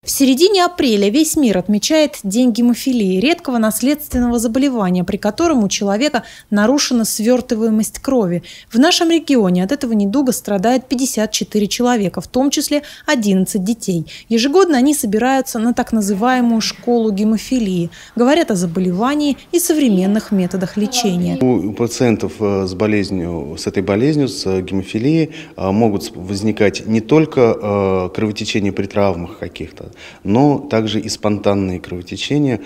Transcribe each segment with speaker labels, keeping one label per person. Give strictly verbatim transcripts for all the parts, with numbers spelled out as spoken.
Speaker 1: В середине апреля весь мир отмечает День гемофилии – редкого наследственного заболевания, при котором у человека нарушена свертываемость крови. В нашем регионе от этого недуга страдает пятьдесят четыре человека, в том числе одиннадцать детей. Ежегодно они собираются на так называемую школу гемофилии, говорят о заболевании и современных методах лечения.
Speaker 2: У пациентов с болезнью, с этой болезнью, с гемофилией, могут возникать не только кровотечения при травмах каких-то, но также и спонтанные кровотечения,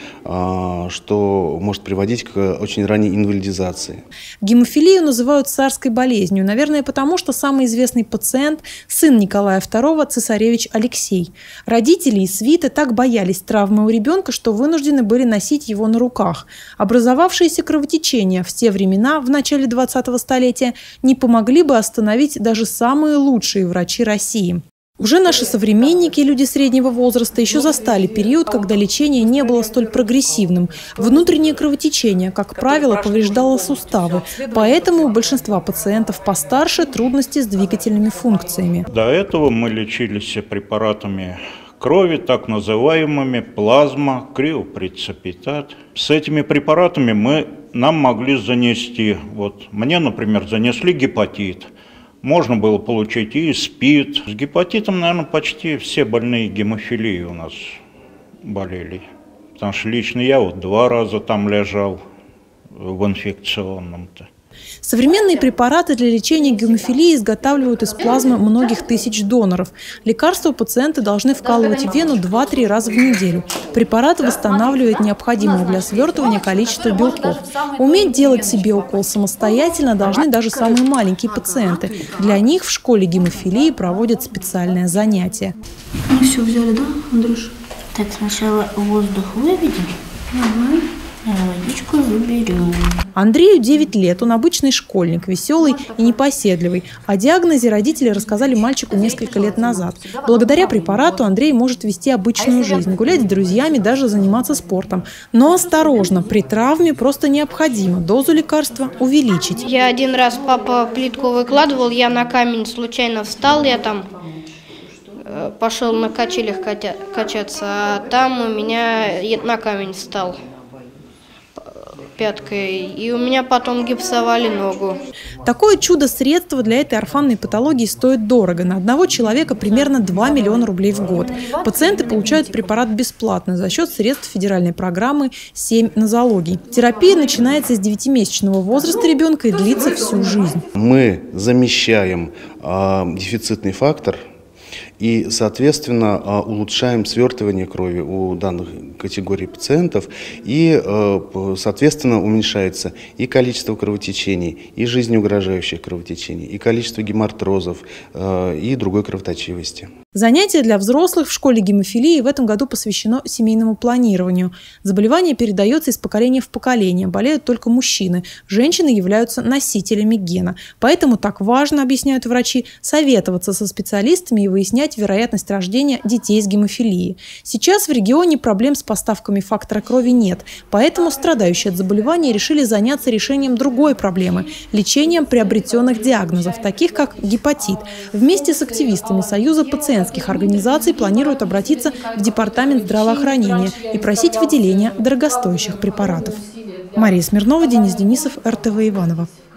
Speaker 2: что может приводить к очень ранней инвалидизации.
Speaker 1: Гемофилию называют царской болезнью, наверное, потому что самый известный пациент – сын Николая второго, цесаревич Алексей. Родители и свиты так боялись травмы у ребенка, что вынуждены были носить его на руках. Образовавшиеся кровотечения в те времена, в начале двадцатого столетия, не помогли бы остановить даже самые лучшие врачи России. Уже наши современники, люди среднего возраста, еще застали период, когда лечение не было столь прогрессивным. Внутреннее кровотечение, как правило, повреждало суставы, поэтому у большинства пациентов постарше трудности с двигательными функциями.
Speaker 3: До этого мы лечились препаратами крови, так называемыми плазма, криопреципитат. С этими препаратами мы, нам могли занести, вот мне, например, занесли гепатит. Можно было получить и СПИД. С гепатитом, наверное, почти все больные гемофилией у нас болели. Потому что лично я вот два раза там лежал в инфекционном-то.
Speaker 1: Современные препараты для лечения гемофилии изготавливают из плазмы многих тысяч доноров. Лекарства пациенты должны вкалывать в вену два-три раза в неделю. Препарат восстанавливает необходимое для свертывания количество белков. Уметь делать себе укол самостоятельно должны даже самые маленькие пациенты. Для них в школе гемофилии проводят специальное занятие.
Speaker 4: Ну все, взяли, да, Андрюш? Так, сначала воздух выведем. Ага. Водичку заберем.
Speaker 1: Андрею девять лет, он обычный школьник, веселый и непоседливый. О диагнозе родители рассказали мальчику несколько лет назад. Благодаря препарату Андрей может вести обычную жизнь, гулять с друзьями, даже заниматься спортом. Но осторожно, при травме просто необходимо дозу лекарства увеличить.
Speaker 5: Я один раз, папа плитку выкладывал, я на камень случайно встал, я там пошел на качелях качаться, а там у меня на камень встал пяткой, и у меня потом гипсовали ногу.
Speaker 1: Такое чудо-средство для этой орфанной патологии стоит дорого. На одного человека примерно два миллиона рублей в год. Пациенты получают препарат бесплатно за счет средств федеральной программы «Семь нозологий». Терапия начинается с девятимесячного возраста ребенка и длится всю жизнь.
Speaker 2: Мы замещаем э, дефицитный фактор и, соответственно, улучшаем свертывание крови у данных категорий пациентов, и, соответственно, уменьшается и количество кровотечений, и жизнеугрожающих кровотечений, и количество гемартрозов, и другой кровоточивости.
Speaker 1: Занятие для взрослых в школе гемофилии в этом году посвящено семейному планированию. Заболевание передается из поколения в поколение. Болеют только мужчины. Женщины являются носителями гена. Поэтому так важно, объясняют врачи, советоваться со специалистами и выяснять вероятность рождения детей с гемофилией. Сейчас в регионе проблем с поставками фактора крови нет. Поэтому страдающие от заболевания решили заняться решением другой проблемы – лечением приобретенных диагнозов, таких как гепатит. Вместе с активистами Союза пациентов организаций планируют обратиться в Департамент здравоохранения и просить выделения дорогостоящих препаратов. Мария Смирнова, Денис Денисов, эр тэ вэ Иваново.